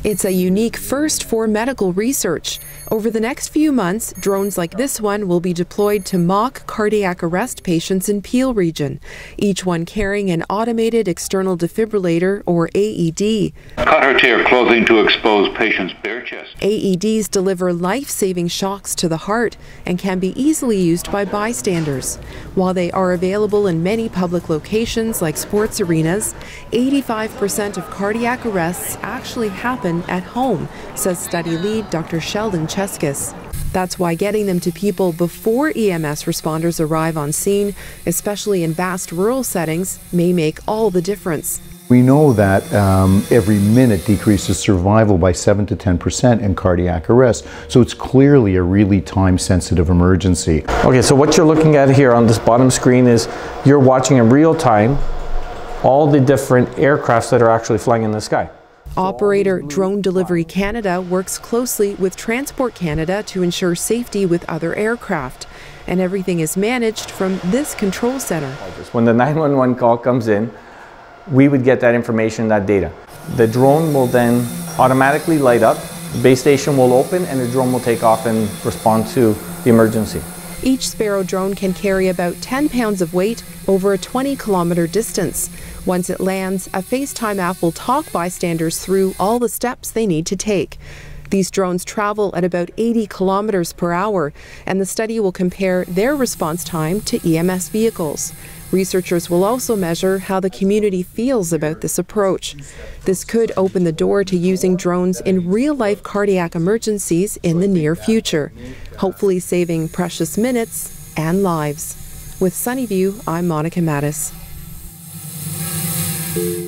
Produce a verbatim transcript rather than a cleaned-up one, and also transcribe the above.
It's a unique first for medical research. Over the next few months, drones like this one will be deployed to mock cardiac arrest patients in Peel region, each one carrying an automated external defibrillator, or A E D. Cut or tear clothing to expose patient's bare chest. A E Ds deliver life-saving shocks to the heart and can be easily used by bystanders. While they are available in many public locations like sports arenas, eighty-five percent of cardiac arrests actually happen at home, says study lead Doctor Sheldon Cheskis. That's why getting them to people before E M S responders arrive on scene, especially in vast rural settings, may make all the difference. We know that um, every minute decreases survival by seven to ten percent in cardiac arrest, so it's clearly a really time-sensitive emergency. Okay, so what you're looking at here on this bottom screen is you're watching in real time all the different aircrafts that are actually flying in the sky. Operator Drone Delivery Canada works closely with Transport Canada to ensure safety with other aircraft, and everything is managed from this control center. When the nine one one call comes in, we would get that information, that data. The drone will then automatically light up, the base station will open, and the drone will take off and respond to the emergency. Each Sparrow drone can carry about ten pounds of weight over a twenty kilometer distance. Once it lands, a FaceTime app will talk bystanders through all the steps they need to take. These drones travel at about eighty kilometers per hour, and the study will compare their response time to E M S vehicles. Researchers will also measure how the community feels about this approach. This could open the door to using drones in real-life cardiac emergencies in the near future, hopefully saving precious minutes and lives. With Sunnyview, I'm Monica Mattis.